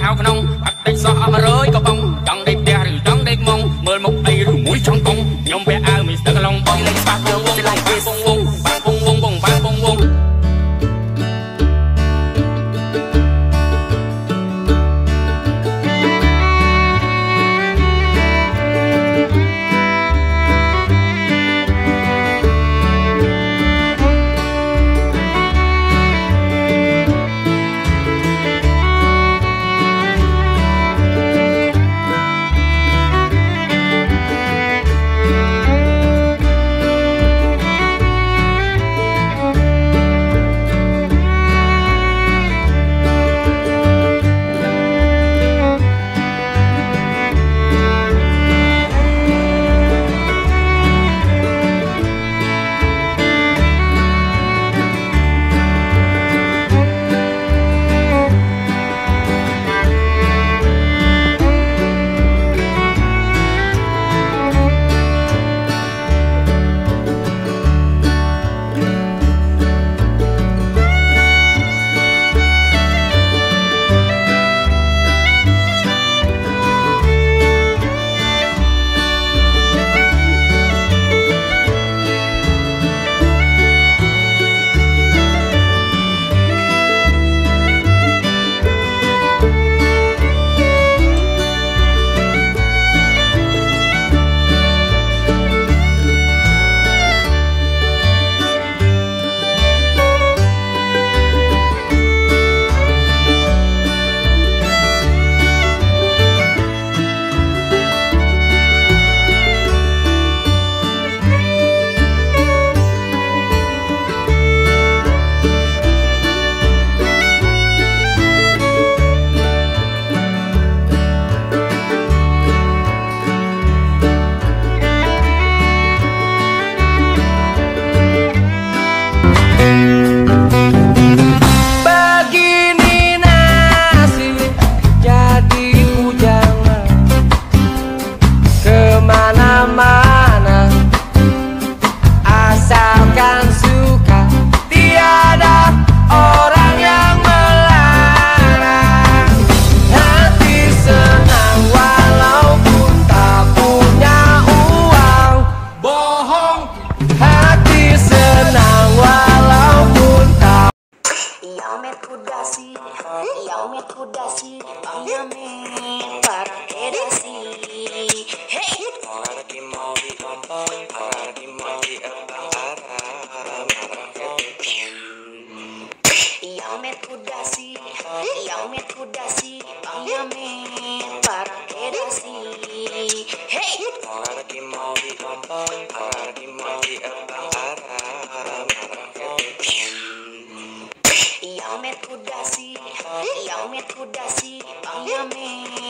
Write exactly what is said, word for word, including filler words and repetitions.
ហៅក្នុងអត់តិចសោះអស់មួយរយក៏បងចង់ដេកផ្ទះឬចង់ដេកមុងមើលមុខអីឬមួយចង់កងខ្ញុំពាក់អាវមិនស្ទើរឡងបងលេងស្បាក់វងឡៃគេវងវងបាំងវងវងវងបាំងវងវង Yang met kuda sih, yang met kuda sih, Bang Yamin.